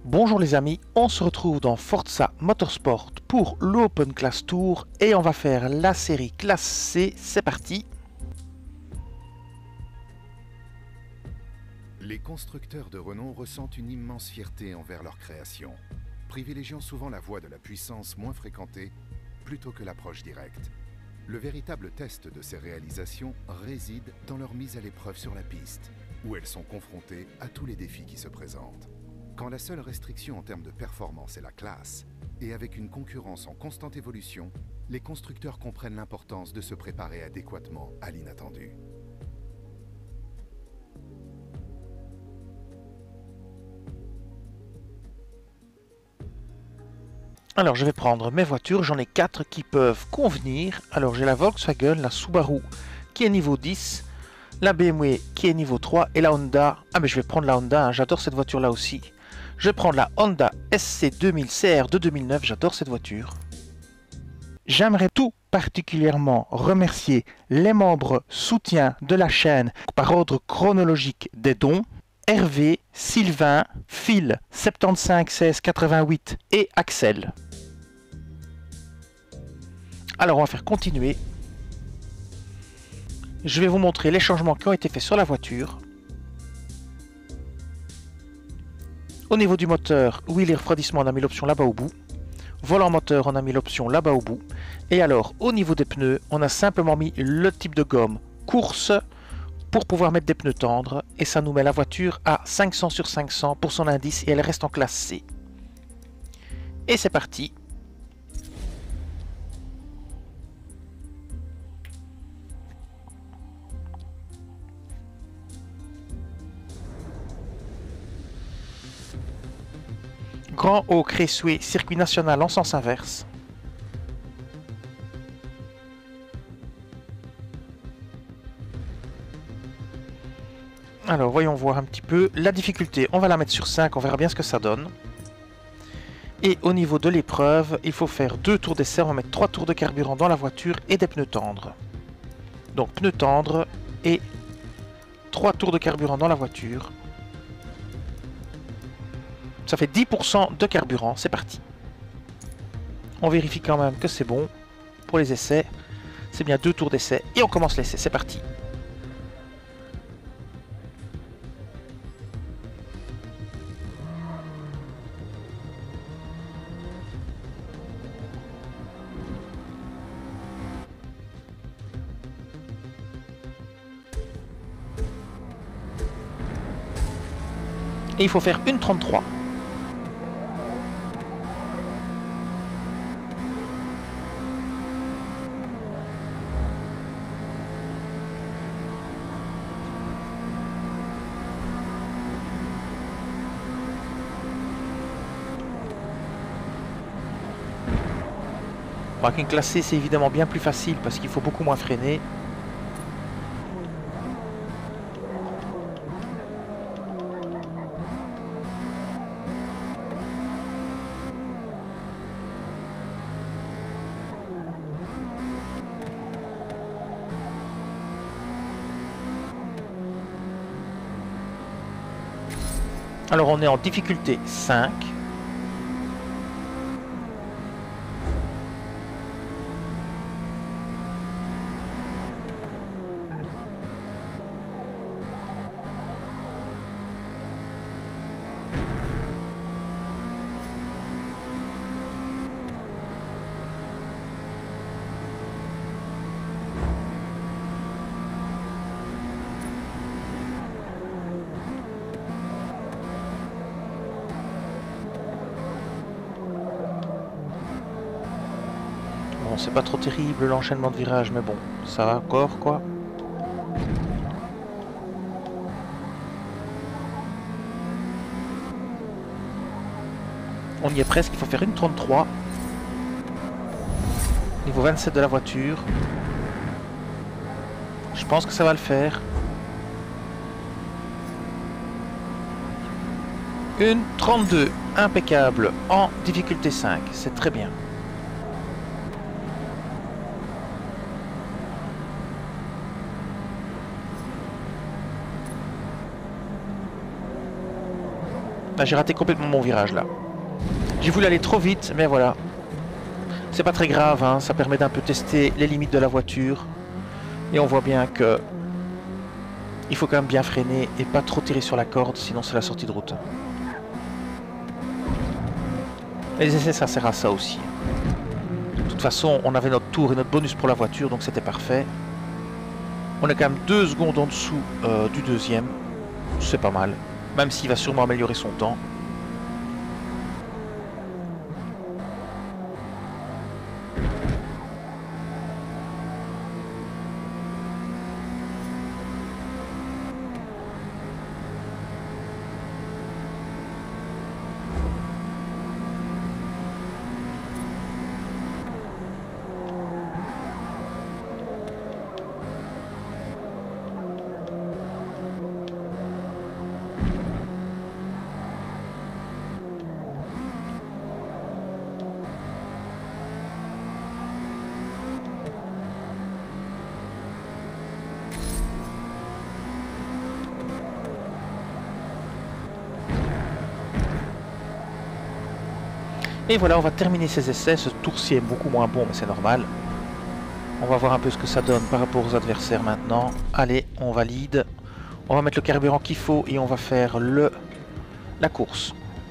Bonjour les amis, on se retrouve dans Forza Motorsport pour l'Open Class Tour et on va faire la série classe C, c'est parti. Les constructeurs de renom ressentent une immense fierté envers leur création, privilégiant souvent la voie de la puissance moins fréquentée plutôt que l'approche directe. Le véritable test de ces réalisations réside dans leur mise à l'épreuve sur la piste, où elles sont confrontées à tous les défis qui se présentent. Quand la seule restriction en termes de performance est la classe, et avec une concurrence en constante évolution, les constructeurs comprennent l'importance de se préparer adéquatement à l'inattendu. Alors je vais prendre mes voitures, j'en ai 4 qui peuvent convenir. Alors j'ai la Volkswagen, la Subaru qui est niveau 10, la BMW qui est niveau 3 et la Honda. Ah mais je vais prendre la Honda, hein, j'adore cette voiture là aussi. Je vais prendre la Honda SC2000 CR de 2009, j'adore cette voiture. J'aimerais tout particulièrement remercier les membres soutiens de la chaîne par ordre chronologique des dons. Hervé, Sylvain, Phil, 75 16 88 et Axel. Alors on va faire continuer. Je vais vous montrer les changements qui ont été faits sur la voiture. Au niveau du moteur, huile et refroidissement, on a mis l'option là-bas au bout. Volant moteur, on a mis l'option là-bas au bout. Et alors, au niveau des pneus, on a simplement mis le type de gomme course pour pouvoir mettre des pneus tendres. Et ça nous met la voiture à 500 sur 500 pour son indice et elle reste en classe C. Et c'est parti. Grand Haut Cressoué, circuit national en sens inverse. Alors voyons voir un petit peu la difficulté. On va la mettre sur 5, on verra bien ce que ça donne. Et au niveau de l'épreuve, il faut faire 2 tours d'essai. On va mettre 3 tours de carburant dans la voiture et des pneus tendres. Donc pneus tendres et 3 tours de carburant dans la voiture. Ça fait 10% de carburant, c'est parti. On vérifie quand même que c'est bon pour les essais. C'est bien 2 tours d'essai et on commence l'essai, c'est parti. Et il faut faire une 33. Avec une classe C, c'est évidemment bien plus facile parce qu'il faut beaucoup moins freiner. Alors on est en difficulté 5. Bon, c'est pas trop terrible l'enchaînement de virages, mais bon, ça va encore quoi. On y est presque, il faut faire une 33. Niveau 27 de la voiture. Je pense que ça va le faire. Une 32, impeccable, en difficulté 5, c'est très bien. Là, j'ai raté complètement mon virage là. J'ai voulu aller trop vite, mais voilà. C'est pas très grave, hein, ça permet d'un peu tester les limites de la voiture. Et on voit bien que il faut quand même bien freiner et pas trop tirer sur la corde, sinon c'est la sortie de route. Les essais, ça sert à ça aussi. De toute façon, on avait notre tour et notre bonus pour la voiture, donc c'était parfait. On est quand même 2 secondes en dessous du deuxième. C'est pas mal, même s'il va sûrement améliorer son temps. Et voilà, on va terminer ces essais. Ce tour-ci est beaucoup moins bon, mais c'est normal. On va voir un peu ce que ça donne par rapport aux adversaires maintenant. Allez, on valide. On va mettre le carburant qu'il faut et on va faire la course.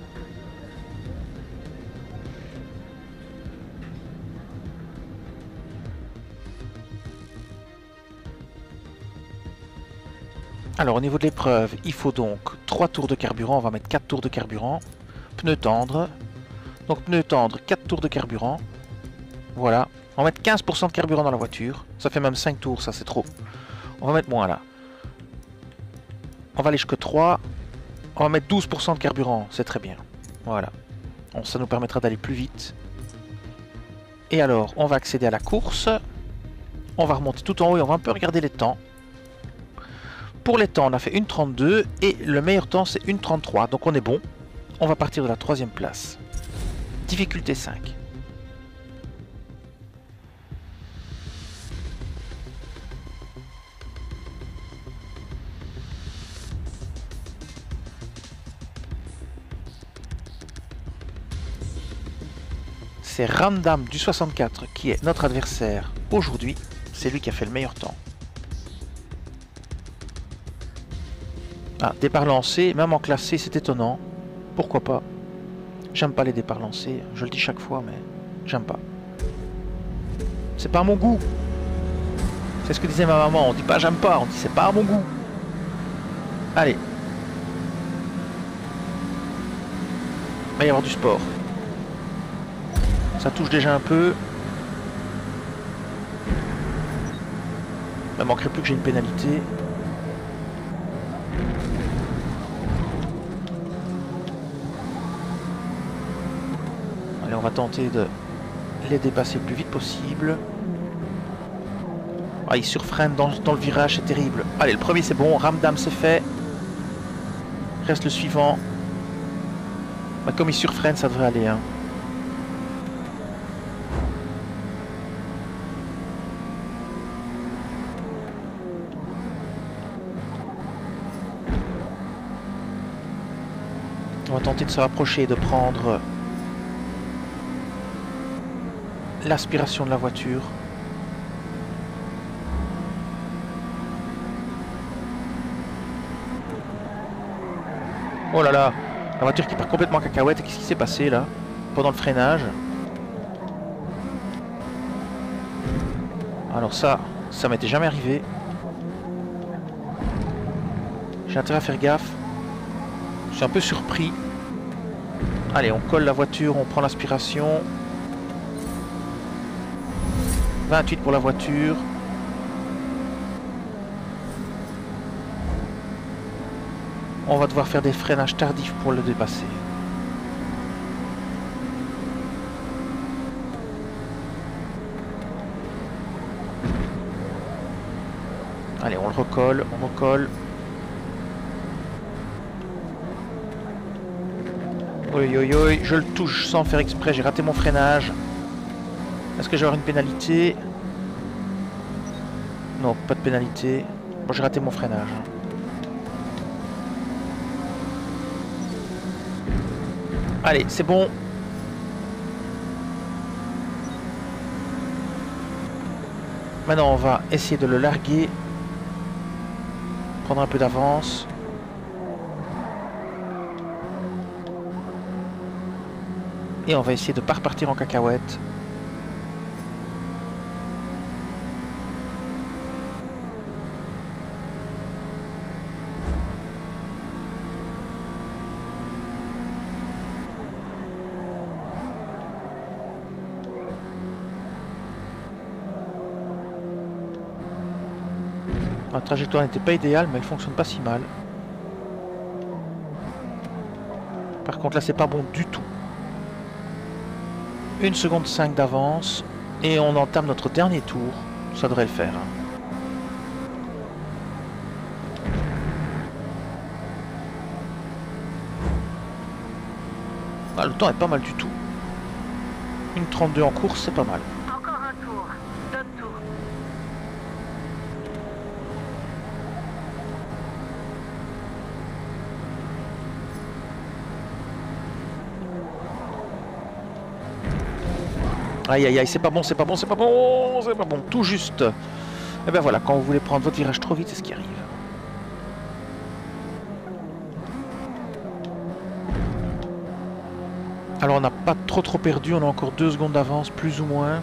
Alors au niveau de l'épreuve, il faut donc 3 tours de carburant. On va mettre 4 tours de carburant. Pneus tendres. Donc pneus tendres, 4 tours de carburant. Voilà. On va mettre 15% de carburant dans la voiture. Ça fait même 5 tours, ça c'est trop. On va mettre moins là. On va aller jusqu'à 3. On va mettre 12% de carburant, c'est très bien. Voilà. Bon, ça nous permettra d'aller plus vite. Et alors, on va accéder à la course. On va remonter tout en haut et on va un peu regarder les temps. Pour les temps, on a fait 1,32 et le meilleur temps c'est 1,33. Donc on est bon. On va partir de la 3e place. Difficulté 5. C'est Ramdam du 64 qui est notre adversaire aujourd'hui. C'est lui qui a fait le meilleur temps. Ah, départ lancé, même en classé, c'est étonnant. Pourquoi pas? J'aime pas les départs lancés, je le dis chaque fois, mais j'aime pas. C'est pas à mon goût. C'est ce que disait ma maman, on dit pas j'aime pas, on dit c'est pas à mon goût. Allez. Il va y avoir du sport. Ça touche déjà un peu. Il ne manquerait plus que j'ai une pénalité. Allez, on va tenter de les dépasser le plus vite possible. Ah, il surfreine dans le virage, c'est terrible. Allez, le premier c'est bon, Ramdam c'est fait. Reste le suivant. Bah, comme il surfreine, ça devrait aller. Hein. On va tenter de se rapprocher et de prendre l'aspiration de la voiture. Oh là là, la voiture qui part complètement en cacahuète. Qu'est-ce qui s'est passé là pendant le freinage? Alors ça m'était jamais arrivé. J'ai intérêt à faire gaffe. Je suis un peu surpris. Allez, on colle la voiture, on prend l'aspiration. 28 pour la voiture. On va devoir faire des freinages tardifs pour le dépasser. Allez, on le recolle, on recolle. Oui, oui, oui, je le touche sans faire exprès, j'ai raté mon freinage. Est-ce que je vais avoir une pénalité? Non, pas de pénalité. Bon, j'ai raté mon freinage. Allez, c'est bon. Maintenant, on va essayer de le larguer. Prendre un peu d'avance. Et on va essayer de ne pas repartir en cacahuète. La trajectoire n'était pas idéale, mais elle fonctionne pas si mal. Par contre, là, c'est pas bon du tout. 1 seconde 5 d'avance. Et on entame notre dernier tour. Ça devrait le faire. Ah, le temps est pas mal du tout. 1,32 en course, c'est pas mal. Encore un tour. 2 tours. Aïe aïe aïe, c'est pas bon, c'est pas bon, c'est pas bon, c'est pas bon, tout juste. Et ben voilà, quand vous voulez prendre votre virage trop vite, c'est ce qui arrive. Alors on n'a pas trop perdu, on a encore 2 secondes d'avance, plus ou moins.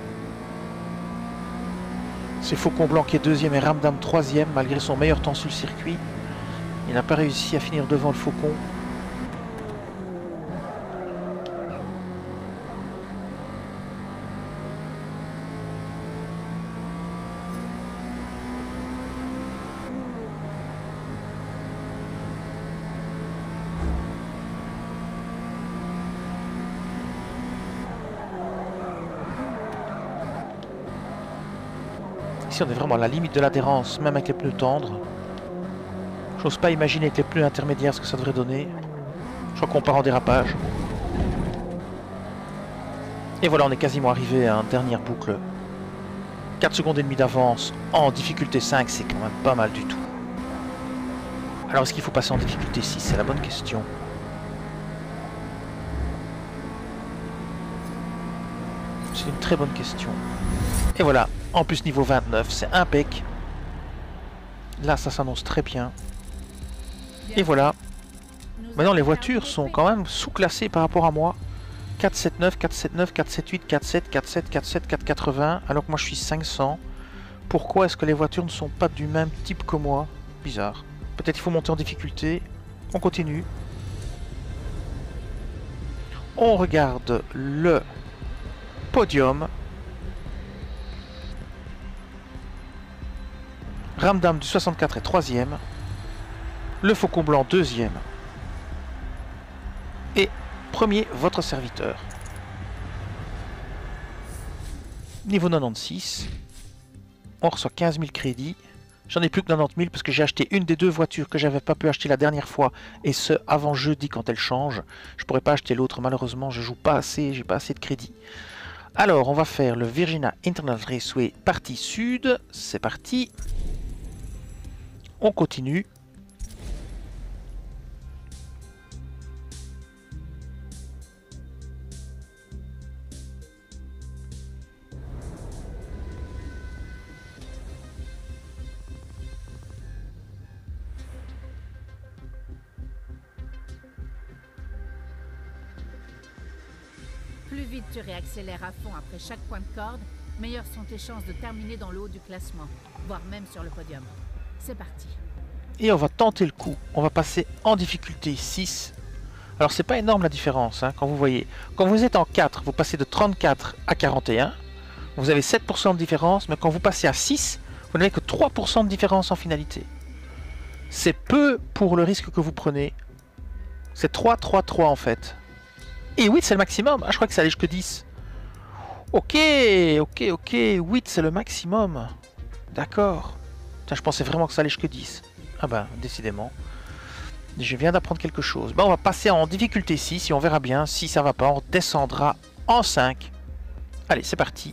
C'est Faucon Blanc qui est deuxième et Ramdam troisième, malgré son meilleur temps sur le circuit. Il n'a pas réussi à finir devant le Faucon. Ici on est vraiment à la limite de l'adhérence, même avec les pneus tendres. J'ose pas imaginer avec les pneus intermédiaires ce que ça devrait donner. Je crois qu'on part en dérapage. Et voilà, on est quasiment arrivé à une dernière boucle. 4 secondes et demie d'avance en difficulté 5, c'est quand même pas mal du tout. Alors est-ce qu'il faut passer en difficulté 6? C'est la bonne question. C'est une très bonne question. Et voilà, en plus niveau 29, c'est impec. Là, ça s'annonce très bien. Et voilà. Maintenant, les voitures sont quand même sous-classées par rapport à moi. 479, 479, 478, 47, 47, 47, 480, alors que moi je suis 500. Pourquoi est-ce que les voitures ne sont pas du même type que moi? Bizarre. Peut-être il faut monter en difficulté. On continue. On regarde le podium. Ramdam du 64 est 3e. Le Faucon Blanc 2e. Et premier, votre serviteur. Niveau 96. On reçoit 15 000 crédits. J'en ai plus que 90 000 parce que j'ai acheté une des 2 voitures que j'avais pas pu acheter la dernière fois. Et ce, avant jeudi quand elle change. Je pourrais pas acheter l'autre malheureusement. Je joue pas assez, j'ai pas assez de crédits. Alors, on va faire le Virginia International Raceway partie sud. C'est parti. On continue. Plus vite tu réaccélères à fond après chaque point de corde, meilleures sont tes chances de terminer dans le haut du classement, voire même sur le podium. C'est parti. Et on va tenter le coup. On va passer en difficulté 6. Alors c'est pas énorme la différence, hein, quand vous voyez. Quand vous êtes en 4, vous passez de 34 à 41. Vous avez 7% de différence, mais quand vous passez à 6, vous n'avez que 3% de différence en finalité. C'est peu pour le risque que vous prenez. C'est 3, 3, 3 en fait. Et 8 c'est le maximum. Ah, je crois que ça allait jusque 10. Ok, 8 c'est le maximum. D'accord. Je pensais vraiment que ça allait jusque 10. Ah ben, décidément. Je viens d'apprendre quelque chose. Ben, on va passer en difficulté 6 et on verra bien. Si ça va pas, on descendra en 5. Allez, c'est parti.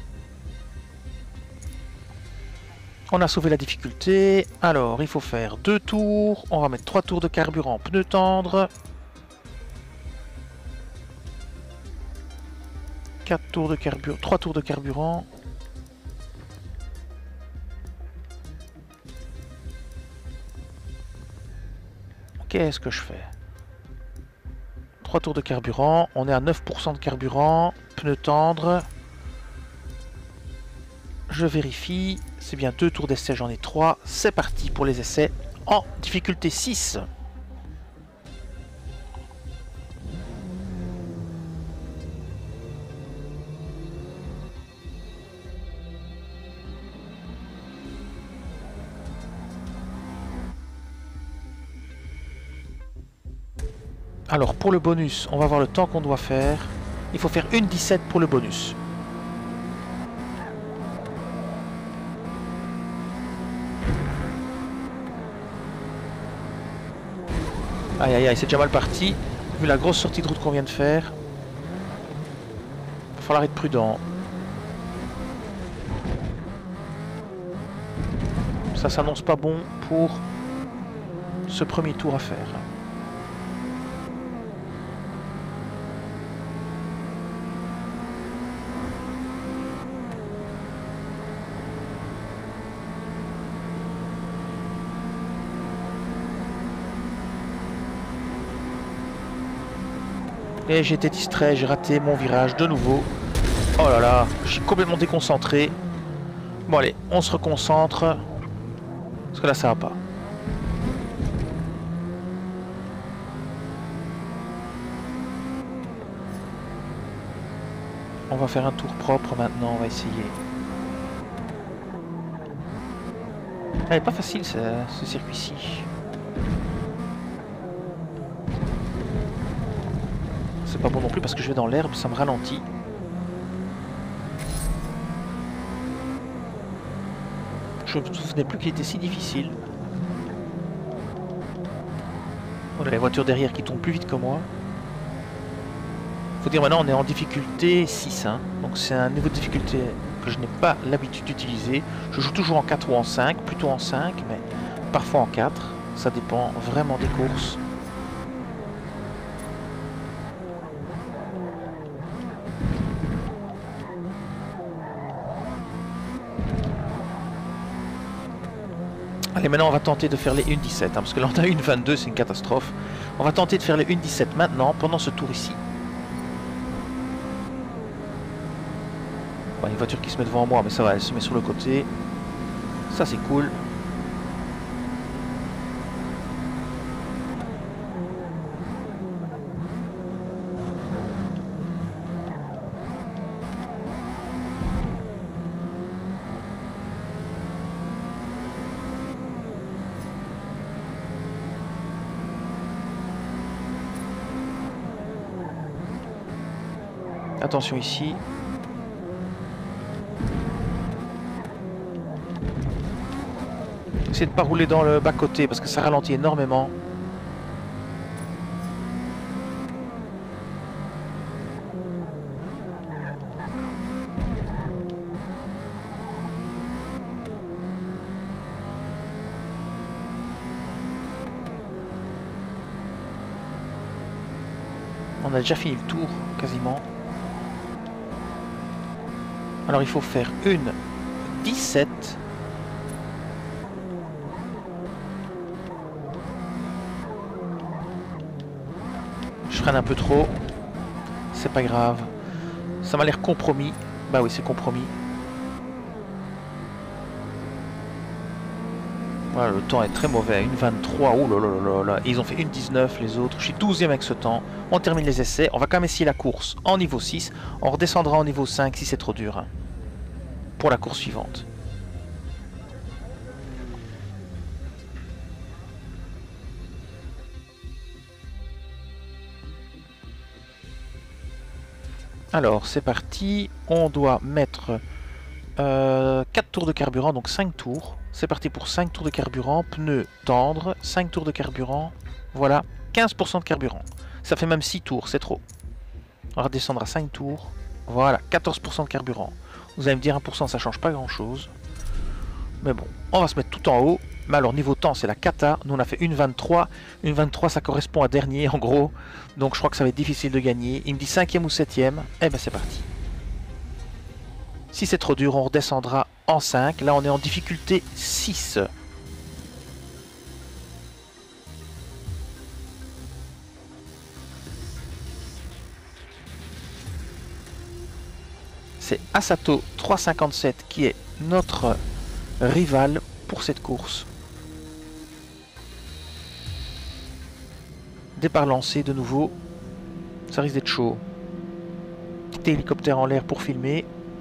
On a sauvé la difficulté. Alors, il faut faire 2 tours. On va mettre 3 tours de carburant, pneus tendres. 4 tours de carburant, 3 tours de carburant. Qu'est-ce que je fais? 3 tours de carburant, on est à 9% de carburant, pneus tendres. Je vérifie, c'est bien 2 tours d'essai, j'en ai 3. C'est parti pour les essais en difficulté 6. Alors pour le bonus, on va voir le temps qu'on doit faire. Il faut faire 1:17 pour le bonus. Aïe aïe aïe, c'est déjà mal parti. Vu la grosse sortie de route qu'on vient de faire. Il va falloir être prudent. Ça s'annonce pas bon pour ce premier tour à faire. Et j'ai été distrait, j'ai raté mon virage de nouveau. Oh là là, je suis complètement déconcentré. Bon allez, on se reconcentre. Parce que là ça va pas. On va faire un tour propre maintenant, on va essayer. Elle est pas facile ce circuit-ci. C'est pas bon non plus parce que je vais dans l'herbe, ça me ralentit. Je me souvenais plus qu'il était si difficile. Voilà les voitures derrière qui tombent plus vite que moi. Faut dire maintenant on est en difficulté 6, hein. Donc c'est un niveau de difficulté que je n'ai pas l'habitude d'utiliser. Je joue toujours en 4 ou en 5, plutôt en 5, mais parfois en 4. Ça dépend vraiment des courses. Allez, maintenant on va tenter de faire les 1:17, hein, parce que là on a 1:22, c'est une catastrophe. On va tenter de faire les 1:17 maintenant, pendant ce tour ici. Bon, une voiture qui se met devant moi, mais ça va, elle se met sur le côté. Ça c'est cool. Attention ici. Essayez de ne pas rouler dans le bas-côté parce que ça ralentit énormément. On a déjà fini le tour, quasiment. Alors il faut faire 1:17. Je freine un peu trop. C'est pas grave. Ça m'a l'air compromis. Bah oui, c'est compromis. Voilà, le temps est très mauvais. 1:23. Oh là là là là. Ils ont fait 1:19 les autres. Je suis 12e avec ce temps. On termine les essais. On va quand même essayer la course en niveau 6. On redescendra en niveau 5 si c'est trop dur. Hein, pour la course suivante. Alors, c'est parti. On doit mettre 4 tours de carburant, donc 5 tours. C'est parti pour 5 tours de carburant. Pneus tendres, 5 tours de carburant. Voilà, 15% de carburant. Ça fait même 6 tours, c'est trop. On va redescendre à 5 tours. Voilà, 14% de carburant. Vous allez me dire 1%, ça change pas grand-chose. Mais bon, on va se mettre tout en haut. Mais alors, niveau temps, c'est la cata. Nous, on a fait 1:23. 1:23, ça correspond à dernier, en gros. Donc, je crois que ça va être difficile de gagner. Il me dit 5e ou 7e. Eh ben, c'est parti. Si c'est trop dur, on redescendra en 5. Là, on est en difficulté 6. C'est Asato 357 qui est notre rival pour cette course. Départ lancé de nouveau. Ça risque d'être chaud. Petit hélicoptère en l'air pour filmer.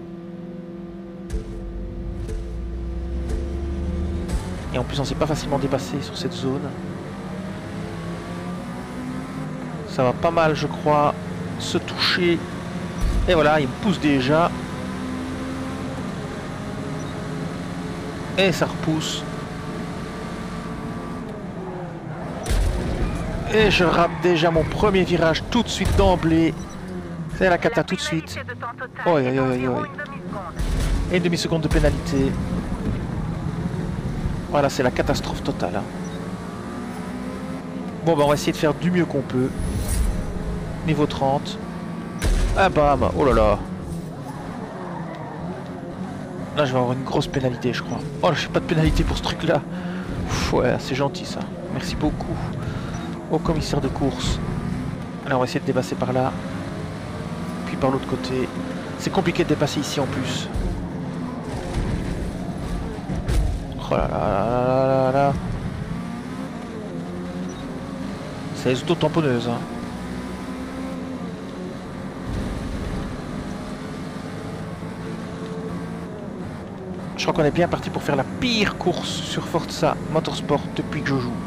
Et en plus, on ne s'est pas facilement dépassé sur cette zone. Ça va pas mal, je crois, se toucher. Et voilà, il me pousse déjà. Et ça repousse. Et je rate déjà mon premier virage tout de suite d'emblée. C'est la cata tout de suite. Oi, oi, oi, oi. Et une demi-seconde de pénalité. Voilà, c'est la catastrophe totale. Hein. Bon, bah on va essayer de faire du mieux qu'on peut. Niveau 30. Ah bam, oh là là. Là, je vais avoir une grosse pénalité, je crois. Oh, j'ai pas de pénalité pour ce truc-là. Ouais, c'est gentil ça. Merci beaucoup au commissaire de course. Là, on va essayer de dépasser par là. Puis par l'autre côté. C'est compliqué de dépasser ici en plus. Oh là là là là là là. C'est les auto-tamponneuses, hein. Je crois qu'on est bien parti pour faire la pire course sur Forza Motorsport depuis que je joue.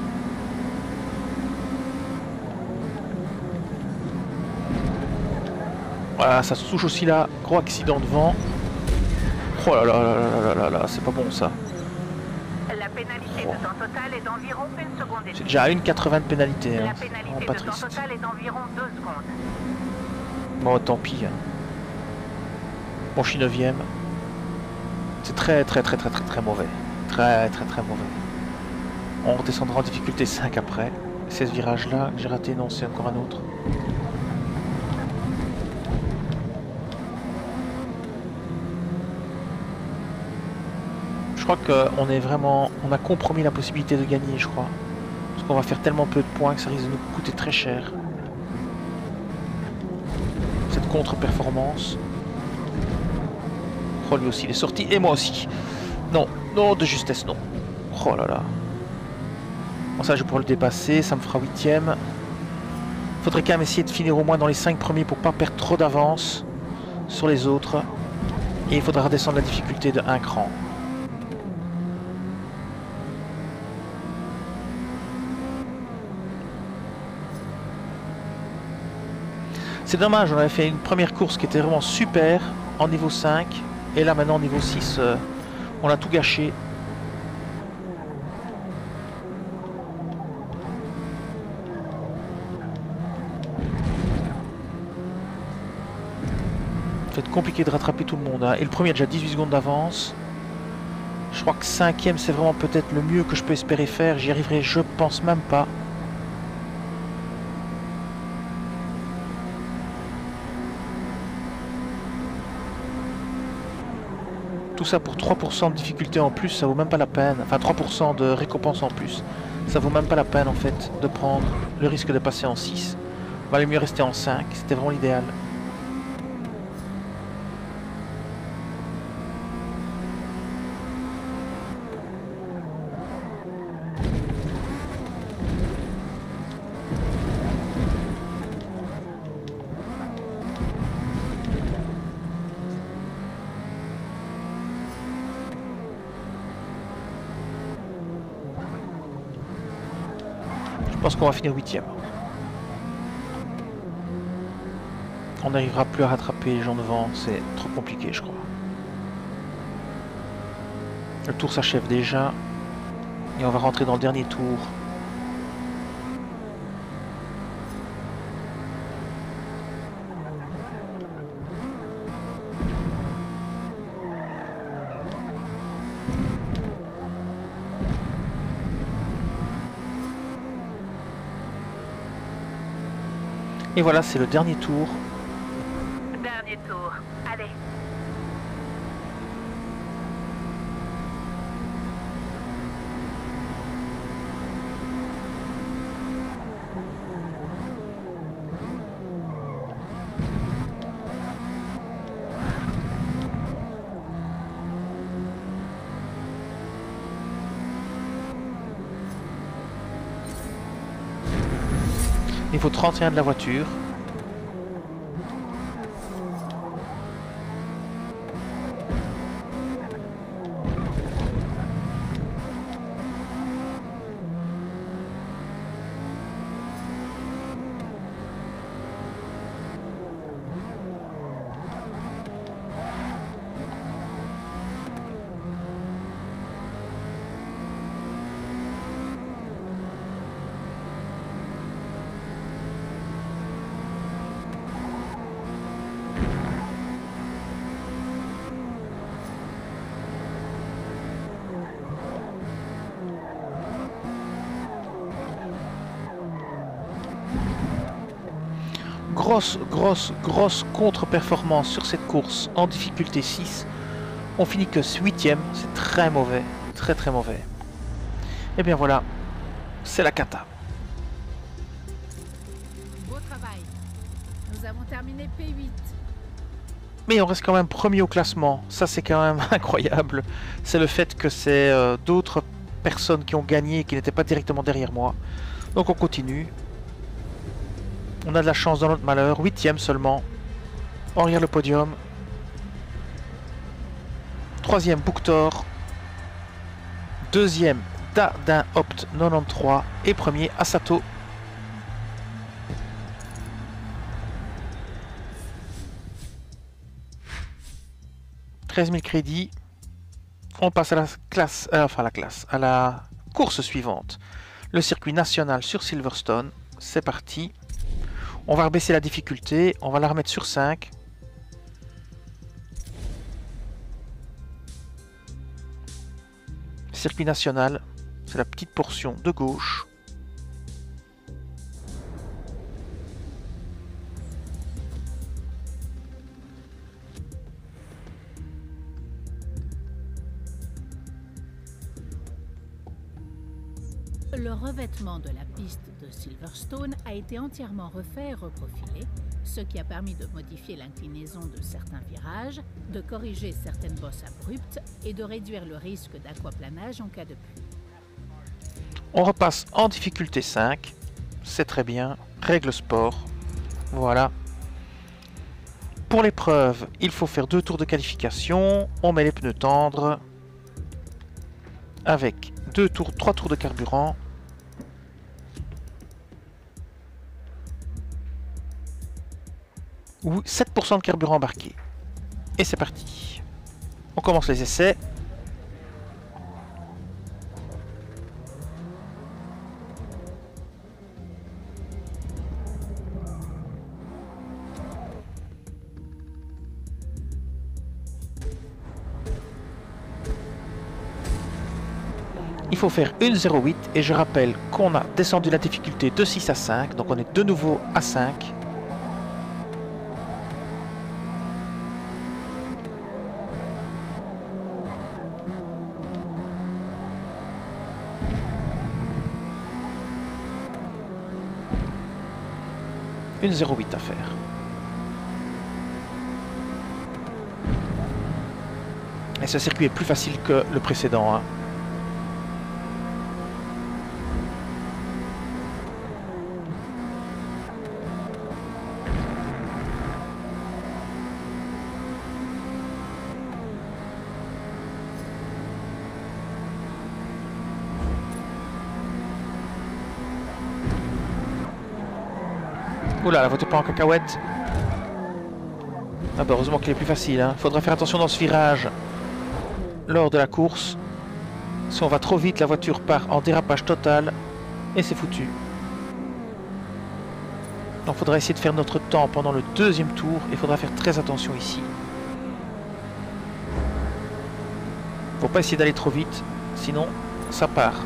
Voilà, ça se touche aussi là. Gros accident devant. Oh là là là là là là, c'est pas bon ça. La pénalité de temps total est d'environ 1 seconde. C'est déjà à 1,80 de pénalité. Hein. La pénalité Pas de temps triste. total est d'environ 2 secondes. Bon, tant pis. Hein. Bon, je suis 9ème. C'est très mauvais. Très mauvais. On redescendra en difficulté 5 après. C'est ce virage là que j'ai raté, non, c'est encore un autre. Je crois qu'on est vraiment... On a compromis la possibilité de gagner, je crois. Parce qu'on va faire tellement peu de points que ça risque de nous coûter très cher. Cette contre-performance. Oh, lui aussi, il est sorti. Et moi aussi. Non, non, de justesse, non. Oh là là. Bon, ça, je vais pouvoir le dépasser. Ça me fera 8ème. Faudrait quand même essayer de finir au moins dans les 5 premiers pour pas perdre trop d'avance sur les autres. Et il faudra redescendre la difficulté de 1 cran. C'est dommage, on avait fait une première course qui était vraiment super en niveau 5. Et là maintenant niveau 6, on a tout gâché. Ça va être compliqué de rattraper tout le monde. Hein. Et le premier a déjà 18 secondes d'avance. Je crois que 5ème c'est vraiment peut-être le mieux que je peux espérer faire. J'y arriverai, je pense même pas. Tout ça pour 3% de difficulté en plus, ça vaut même pas la peine. Enfin 3% de récompense en plus. Ça vaut même pas la peine en fait de prendre le risque de passer en 6. Il valait mieux rester en 5, c'était vraiment l'idéal. Je pense qu'on va finir 8ème. On n'arrivera plus à rattraper les gens devant, c'est trop compliqué je crois. Le tour s'achève déjà. Et on va rentrer dans le dernier tour. Et voilà, c'est le dernier tour. Dernier tour. Allez. Niveau 31 de la voiture. Grosse contre-performance sur cette course en difficulté 6. On finit que 8ème, c'est très mauvais, très mauvais. Et bien voilà, c'est la cata. Beau travail. Nous avons terminé P8. Mais on reste quand même premier au classement, ça c'est quand même incroyable. C'est le fait que c'est d'autres personnes qui ont gagné et qui n'étaient pas directement derrière moi. Donc on continue. On a de la chance dans notre malheur, 8ème seulement. On regarde le podium. 3ème Bouktor. 2ème Dardin Opt 93 et premier Asato. « 13 000 crédits. On passe à la classe, à la course suivante. Le circuit national sur Silverstone. C'est parti. On va rebaisser la difficulté, on va la remettre sur 5. Circuit national, c'est la petite portion de gauche. Le revêtement de la piste de Silverstone a été entièrement refait et reprofilé, ce qui a permis de modifier l'inclinaison de certains virages, de corriger certaines bosses abruptes et de réduire le risque d'aquaplanage en cas de pluie. On repasse en difficulté 5, c'est très bien, règle sport, voilà. Pour l'épreuve, il faut faire 2 tours de qualification, on met les pneus tendres, avec 3 tours de carburant. Ou 7% de carburant embarqué. Et c'est parti. On commence les essais. Il faut faire 1,08 et je rappelle qu'on a descendu la difficulté de 6 à 5, donc on est de nouveau à 5. Une 0,8 à faire. Et ce circuit est plus facile que le précédent, hein. Oula, la voiture pas en cacahuète. Ah bah heureusement qu'il est plus facile, hein. Faudra faire attention dans ce virage lors de la course. Si on va trop vite, la voiture part en dérapage total et c'est foutu. Donc faudra essayer de faire notre temps pendant le deuxième tour et faudra faire très attention ici. Faut pas essayer d'aller trop vite, sinon ça part.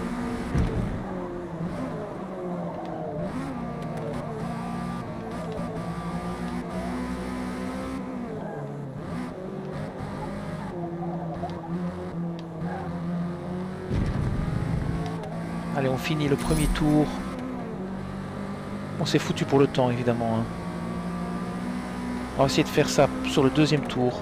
Allez, on finit le premier tour. On s'est foutu pour le temps, évidemment, hein. On va essayer de faire ça sur le deuxième tour.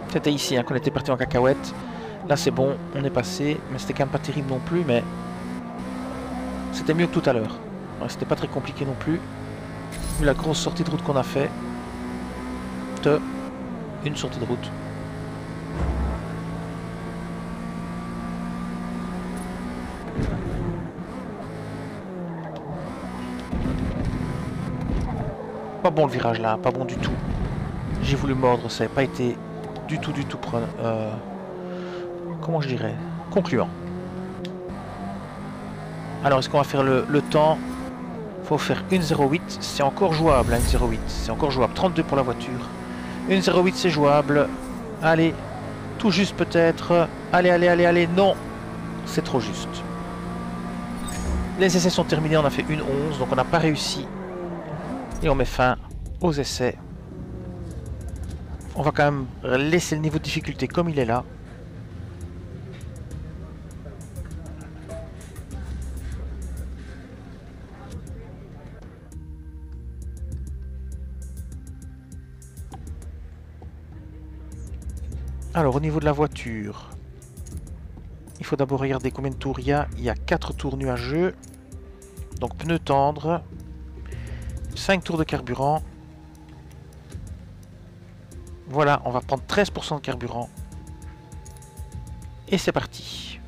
C'était ici hein, qu'on était parti en cacahuète. Là c'est bon, on est passé, mais c'était quand même pas terrible non plus, mais c'était mieux que tout à l'heure. Ouais, c'était pas très compliqué non plus. Vu la grosse sortie de route qu'on a fait. Une sortie de route. Pas bon le virage là, pas bon du tout. J'ai voulu mordre, ça n'a pas été du tout comment je dirais, concluant. Alors est-ce qu'on va faire le temps? Faut faire 1,08, c'est encore jouable, 1,08, c'est encore jouable. 32 pour la voiture. 1,08 c'est jouable. Allez, tout juste peut-être. Allez, non, c'est trop juste. Les essais sont terminés, on a fait 1,11, donc on n'a pas réussi. Et on met fin aux essais. On va quand même laisser le niveau de difficulté comme il est là. Alors au niveau de la voiture, il faut d'abord regarder combien de tours il y a. Il y a 4 tours nuageux. Donc pneus tendres. 5 tours de carburant. Voilà, on va prendre 13% de carburant. Et c'est parti.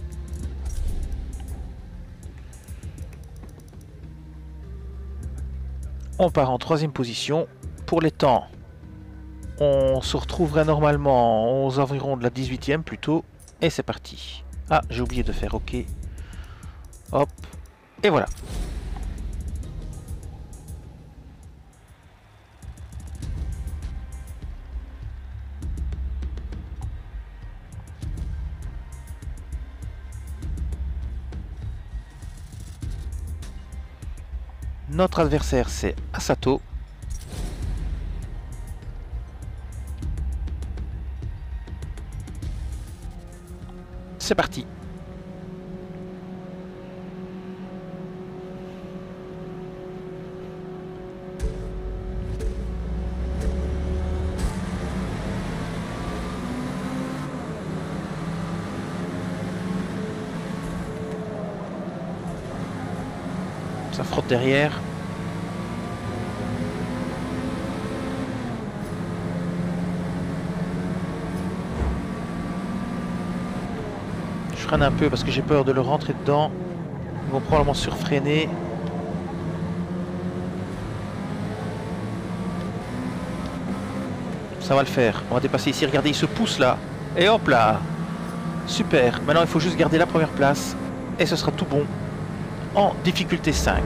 On part en 3e position. Pour les temps, on se retrouverait normalement aux environs de la 18e plutôt. Et c'est parti. Ah, j'ai oublié de faire OK. Hop. Et voilà. Notre adversaire, c'est Asato. C'est parti. Ça frotte derrière. Je freine un peu parce que j'ai peur de le rentrer dedans. Ils vont probablement surfreiner. Ça va le faire. On va dépasser ici. Regardez, il se pousse là. Et hop là. Super. Maintenant, il faut juste garder la première place. Et ce sera tout bon. En difficulté 5.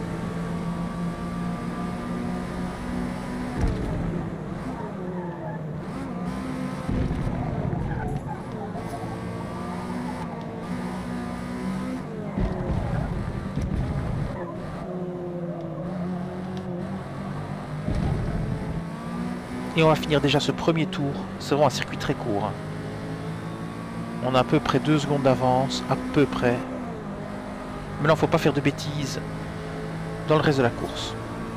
Et on va finir déjà ce premier tour. C'est vraiment un circuit très court. On a à peu près 2 secondes d'avance. À peu près. Mais là, il ne faut pas faire de bêtises dans le reste de la course.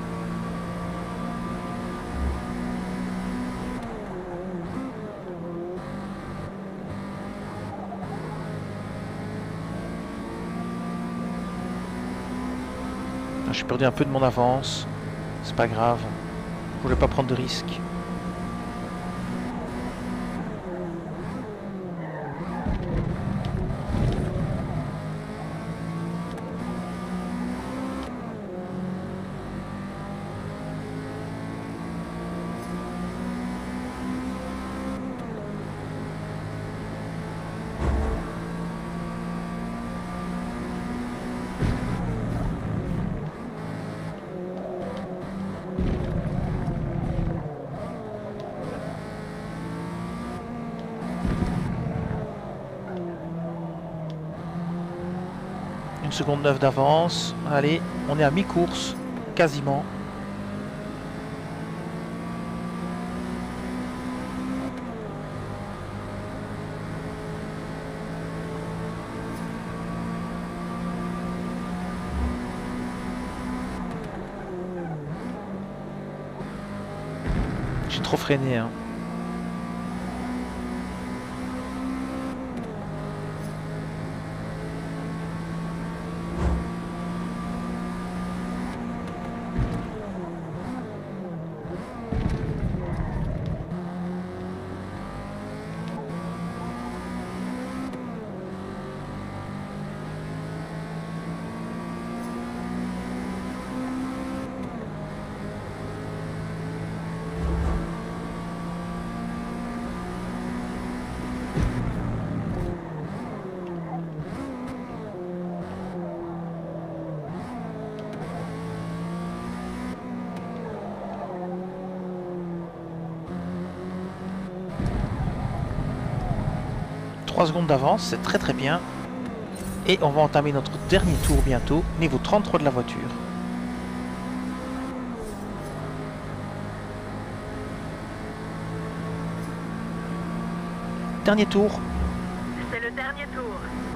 J'ai perdu un peu de mon avance. C'est pas grave. Je voulais pas prendre de risques. Seconde 9 d'avance. Allez, on est à mi-course, quasiment. J'ai trop freiné, hein. 3 secondes d'avance, c'est très très bien. Et on va entamer notre dernier tour bientôt, niveau 33 de la voiture. Dernier tour. C'est le dernier tour.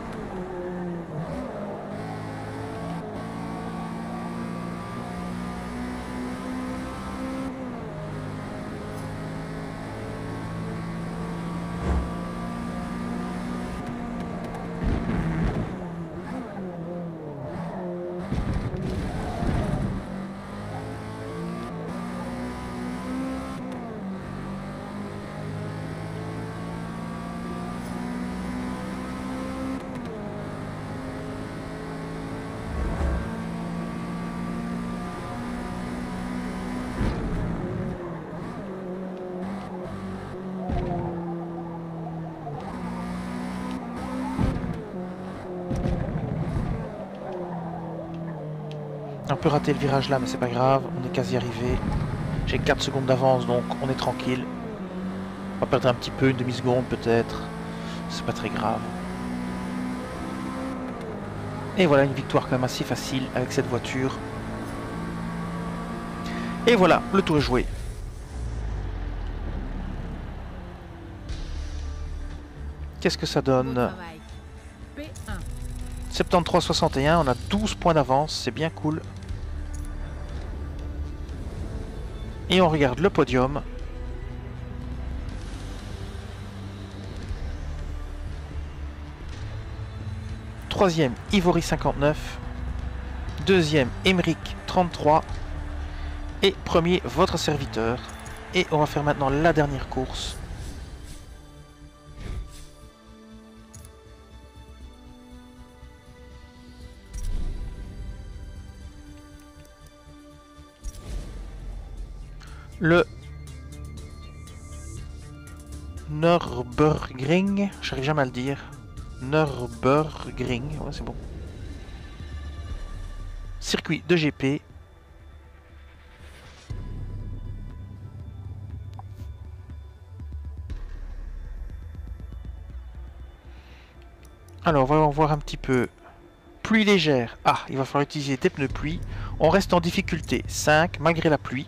On peut rater le virage là, mais c'est pas grave, on est quasi arrivé. J'ai 4 secondes d'avance, donc on est tranquille. On va perdre un petit peu, une demi-seconde peut-être. C'est pas très grave. Et voilà, une victoire quand même assez facile avec cette voiture. Et voilà, le tour est joué. Qu'est-ce que ça Beau donne? travail. P1. 73-61, on a 12 points d'avance, c'est bien cool. Et on regarde le podium. Troisième, Ivory 59. Deuxième, Emeric 33. Et premier, votre serviteur. Et on va faire maintenant la dernière course. Le Nürburgring, j'arrive jamais à le dire. Nürburgring, ouais c'est bon. Circuit de GP. Alors voyons voir un petit peu. Pluie légère. Ah, il va falloir utiliser des pneus pluie. On reste en difficulté 5 malgré la pluie.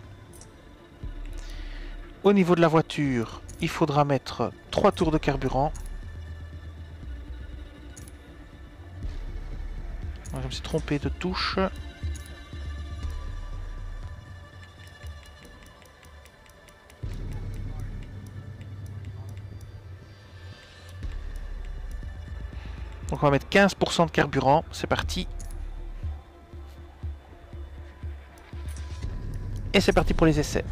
Au niveau de la voiture, il faudra mettre 3 tours de carburant. Je me suis trompé de touche. Donc on va mettre 15% de carburant. C'est parti. Et c'est parti pour les essais.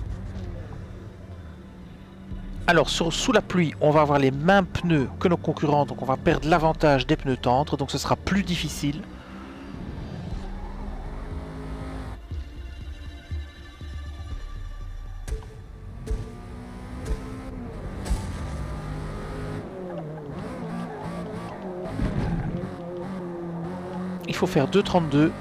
Alors, sous la pluie, on va avoir les mêmes pneus que nos concurrents, donc on va perdre l'avantage des pneus tendres, donc ce sera plus difficile. Il faut faire 2,32.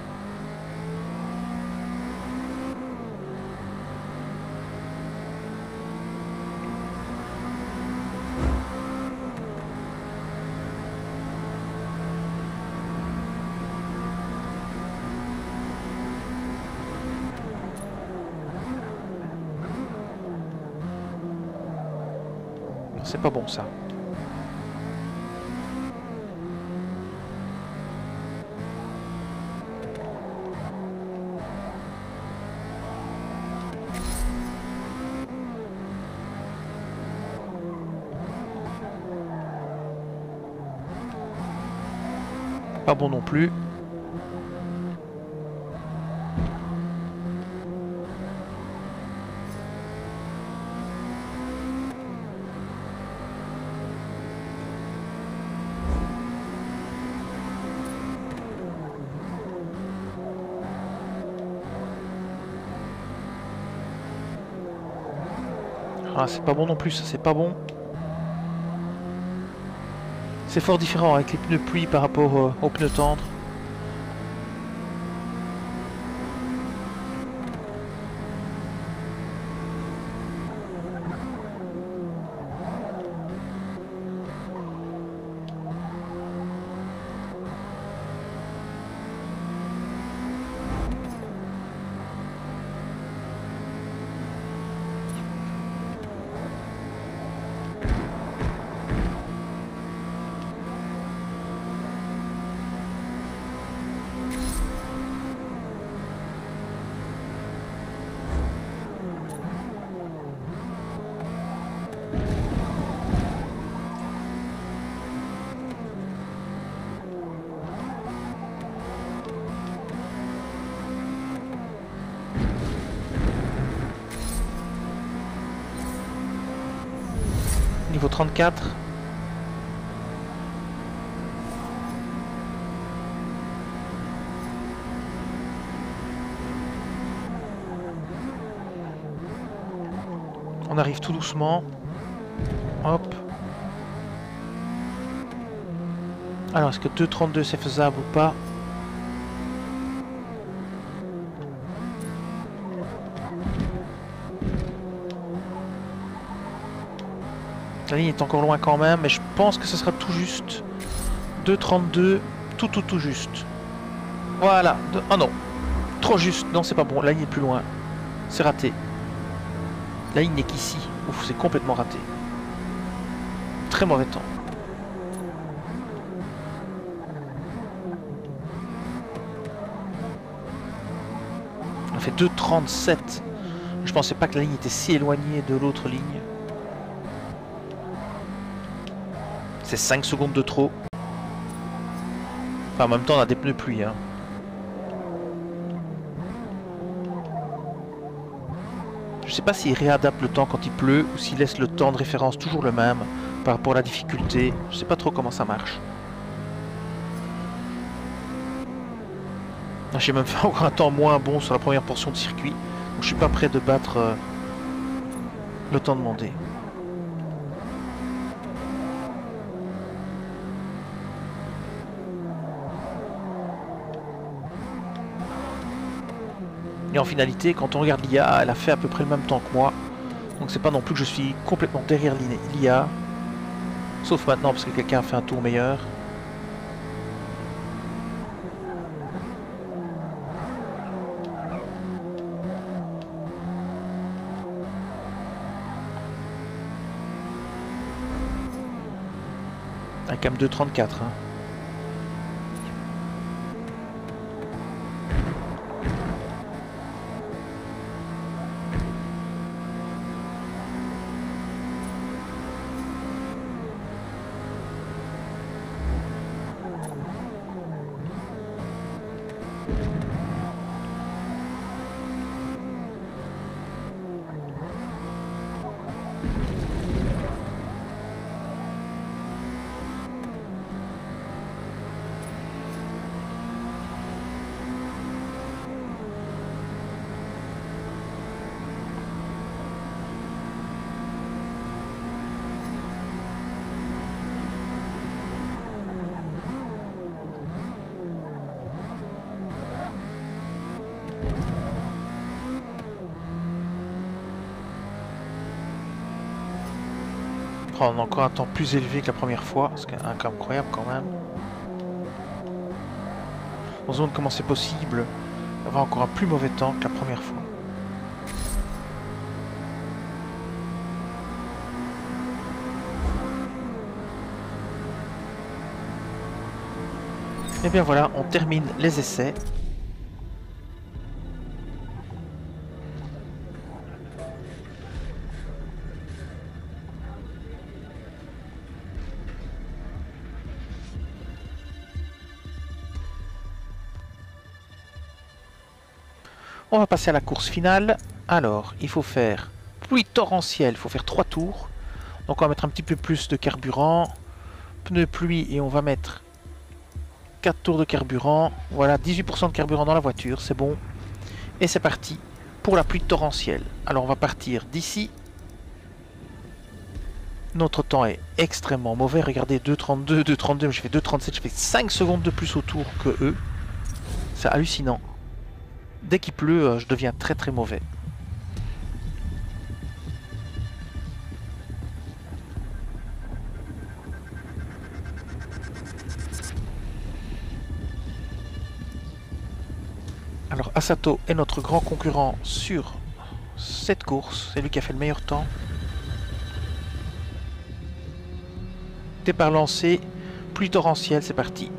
C'est pas bon ça. Pas bon non plus. Ah, c'est pas bon non plus, ça c'est pas bon. C'est fort différent avec les pneus pluie par rapport aux pneus tendres. niveau 34. On arrive tout doucement. Hop. Alors, est-ce que 2,32 c'est faisable ou pas? La ligne est encore loin quand même, mais je pense que ce sera tout juste. 2,32, tout juste. Voilà. Oh non, trop juste. Non, c'est pas bon. La ligne est plus loin. C'est raté. La ligne n'est qu'ici. Ouf, c'est complètement raté. Très mauvais temps. On fait 2,37. Je pensais pas que la ligne était si éloignée de l'autre ligne. C'est 5 secondes de trop. Enfin, en même temps, on a des pneus pluie. Hein. Je sais pas s'il réadapte le temps quand il pleut ou s'il laisse le temps de référence toujours le même par rapport à la difficulté. Je sais pas trop comment ça marche. J'ai même fait encore un temps moins bon sur la première portion de circuit. Donc je suis pas prêt de battre le temps demandé. Et en finalité, quand on regarde l'IA, elle a fait à peu près le même temps que moi. Donc c'est pas non plus que je suis complètement derrière l'IA. Sauf maintenant parce que quelqu'un a fait un tour meilleur. Avec un 2,34. Hein. On a encore un temps plus élevé que la première fois, ce qui est incroyable quand même. On se demande comment c'est possible d'avoir encore un plus mauvais temps que la première fois. Et bien voilà, on termine les essais. On va passer à la course finale. Alors, il faut faire pluie torrentielle, il faut faire 3 tours. Donc on va mettre un petit peu plus de carburant. Pneu pluie et on va mettre 4 tours de carburant. Voilà, 18% de carburant dans la voiture, c'est bon. Et c'est parti pour la pluie torrentielle. Alors on va partir d'ici. Notre temps est extrêmement mauvais. Regardez, 2,32, 2,32, j'ai fait 2,37, j'ai fait 5 secondes de plus au tour que eux. C'est hallucinant. Dès qu'il pleut, je deviens très très mauvais. Alors Asato est notre grand concurrent sur cette course. C'est lui qui a fait le meilleur temps. Départ lancé, pluie torrentielle, c'est parti.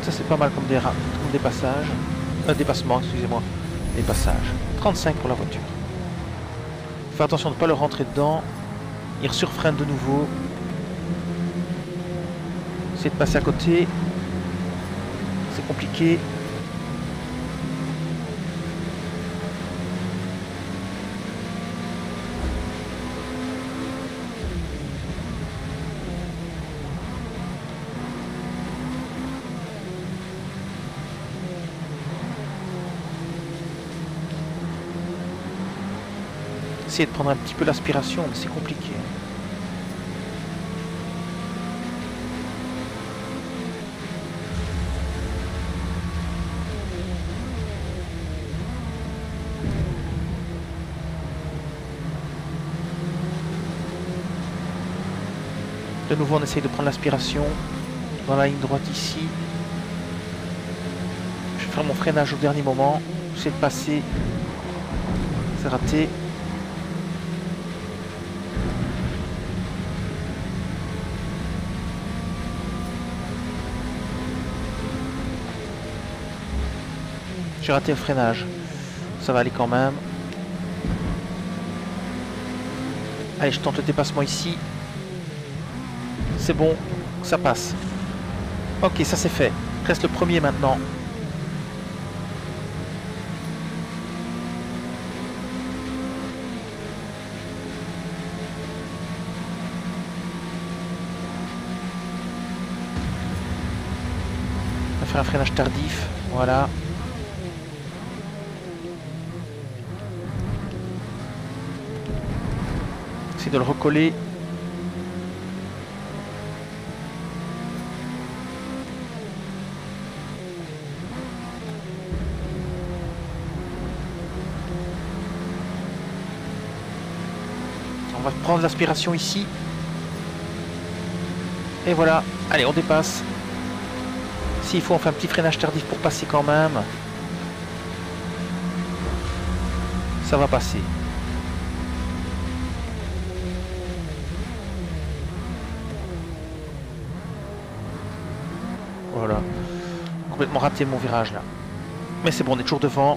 Ça c'est pas mal comme comme des passages. Dépassement, excusez-moi. Des passages. 35 pour la voiture. Fais attention de ne pas le rentrer dedans. Il surfreine de nouveau. Essayer de passer à côté. C'est compliqué. Essayer de prendre un petit peu l'aspiration, mais c'est compliqué. De nouveau, on essaye de prendre l'aspiration dans la ligne droite ici. Je vais faire mon freinage au dernier moment. J'essaie de passer. C'est raté. J'ai raté le freinage. Ça va aller quand même. Allez, je tente le dépassement ici. C'est bon, ça passe. Ok, ça c'est fait. Reste le premier maintenant. On va faire un freinage tardif. Voilà. Essayer de le recoller. On va prendre l'aspiration ici. Et voilà. Allez, on dépasse. S'il faut, on fait un petit freinage tardif pour passer quand même. Ça va passer. Voilà. Complètement raté mon virage là. Mais c'est bon, on est toujours devant.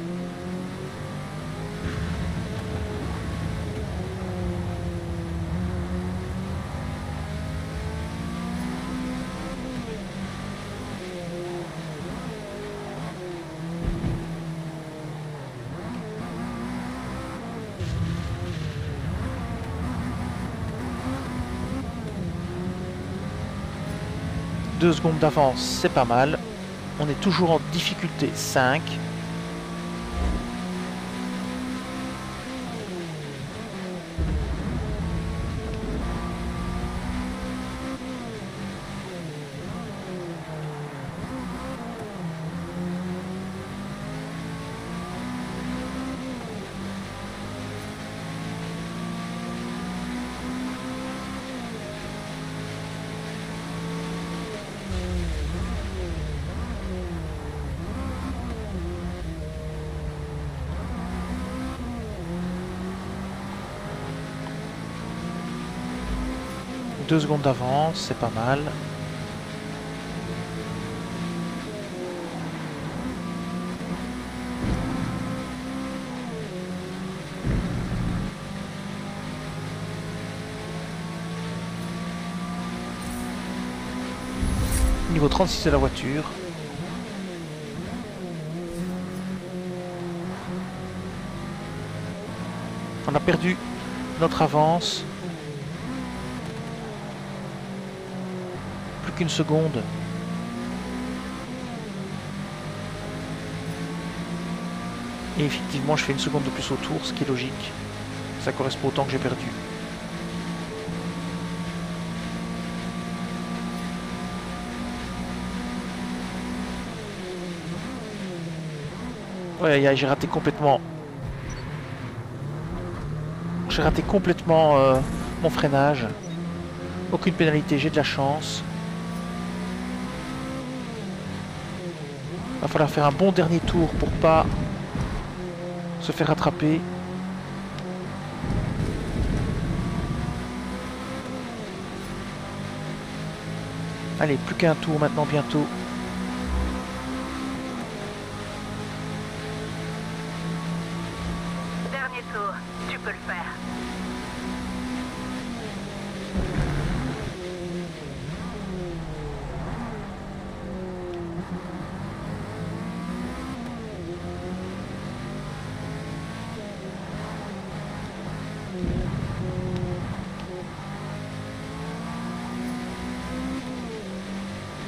Deux secondes d'avance, c'est pas mal. On est toujours en difficulté 5. Deux secondes d'avance, c'est pas mal. Niveau 36 de la voiture. On a perdu notre avance. Plus qu'une seconde. Et effectivement, je fais une seconde de plus au tour, ce qui est logique. Ça correspond au temps que j'ai perdu. Ouais, j'ai raté complètement. J'ai raté complètement mon freinage. Aucune pénalité, j'ai de la chance. Va falloir faire un bon dernier tour pour pas se faire rattraper. Allez, plus qu'un tour maintenant bientôt.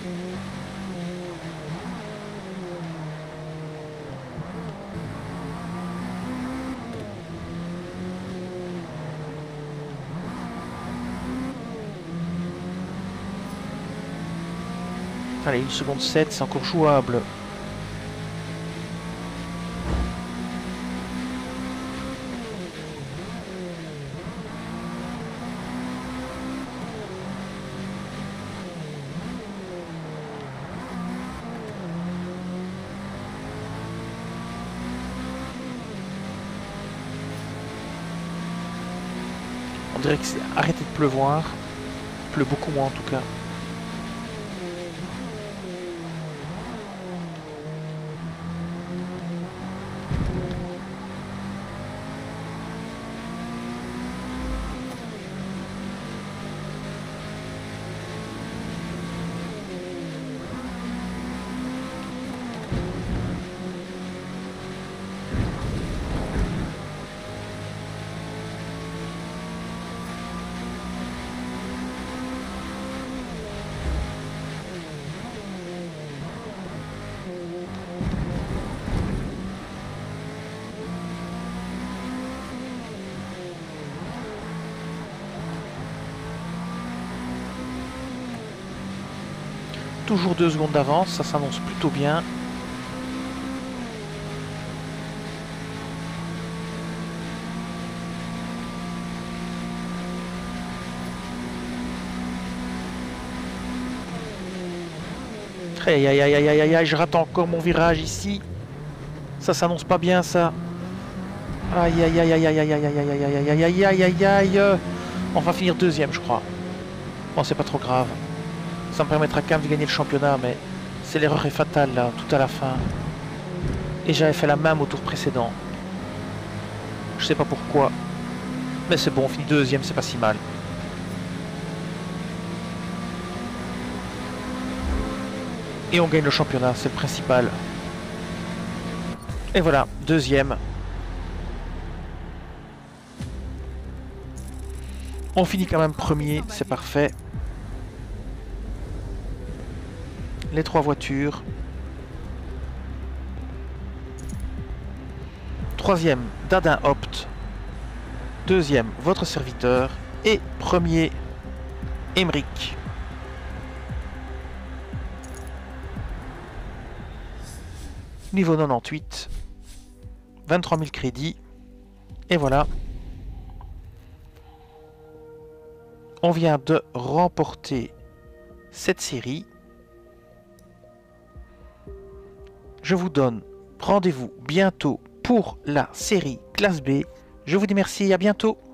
Allez, 1 seconde 7, c'est encore jouable. On dirait que c'est arrêté de pleuvoir. Il pleut beaucoup moins en tout cas. Toujours 2 secondes d'avance, ça s'annonce plutôt bien. Aïe aïe aïe aïe aïe aïe, je rate encore mon virage ici. Ça s'annonce pas bien ça. Aïe aïe aïe aïe aïe aïe aïe aïe aïe aïe aïe aïe aïe aïe aïe. On va finir deuxième je crois. Bon c'est pas trop grave. Ça me permettra quand même de gagner le championnat, mais c'est l'erreur est fatale là, tout à la fin. Et j'avais fait la même au tour précédent. Je sais pas pourquoi. Mais c'est bon, on finit deuxième, c'est pas si mal. Et on gagne le championnat, c'est le principal. Et voilà, deuxième. On finit quand même premier, c'est parfait. Les 3 voitures. Troisième, Dadin Opt. Deuxième, votre serviteur. Et premier, Emmerich. Niveau 98. 23 000 crédits. Et voilà. On vient de remporter cette série. Je vous donne rendez-vous bientôt pour la série classe B. Je vous dis merci et à bientôt.